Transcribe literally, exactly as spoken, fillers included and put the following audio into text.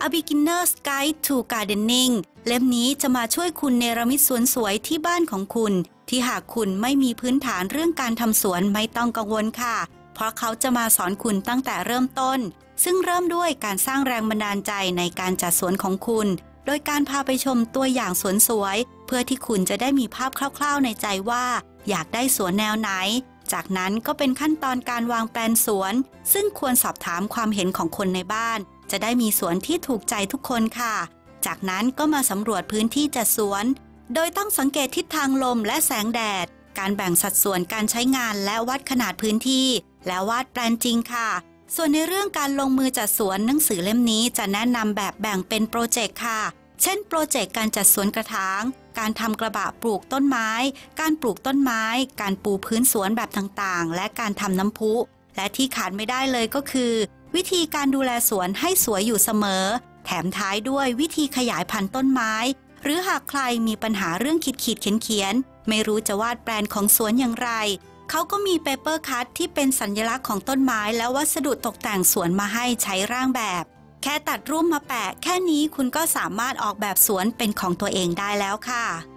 A Beginner's Guide to Gardening เล่มนี้จะมาช่วยคุณเนรมิตสวนสวยที่บ้านของคุณที่หากคุณไม่มีพื้นฐานเรื่องการทำสวนไม่ต้องกังวลค่ะเพราะเขาจะมาสอนคุณตั้งแต่เริ่มต้นซึ่งเริ่มด้วยการสร้างแรงบันดาลใจในการจัดสวนของคุณโดยการพาไปชมตัวอย่างสวนสวยเพื่อที่คุณจะได้มีภาพคร่าวๆในใจว่าอยากได้สวนแนวไหนจากนั้นก็เป็นขั้นตอนการวางแปลนสวนซึ่งควรสอบถามความเห็นของคนในบ้านจะได้มีสวนที่ถูกใจทุกคนค่ะจากนั้นก็มาสำรวจพื้นที่จัดสวนโดยต้องสังเกตทิศทางลมและแสงแดดการแบ่งสัดส่วนการใช้งานและวัดขนาดพื้นที่และวาดแปลนจริงค่ะส่วนในเรื่องการลงมือจัดสวนหนังสือเล่มนี้จะแนะนำแบบแบ่งเป็นโปรเจกต์ค่ะเช่นโปรเจกต์การจัดสวนกระถางการทำกระบะปลูกต้นไม้การปลูกต้นไม้การปูพื้นสวนแบบต่างๆและการทำน้ำพุและที่ขาดไม่ได้เลยก็คือวิธีการดูแลสวนให้สวยอยู่เสมอแถมท้ายด้วยวิธีขยายพันธุ์ต้นไม้หรือหากใครมีปัญหาเรื่องขีดขีดเขียนเขียนไม่รู้จะวาดแปลนของสวนอย่างไรเขาก็มีเปเปอร์คัทที่เป็นสัญลักษณ์ของต้นไม้และวัสดุตกแต่งสวนมาให้ใช้ร่างแบบแค่ตัดรูปมาแปะแค่นี้คุณก็สามารถออกแบบสวนเป็นของตัวเองได้แล้วค่ะ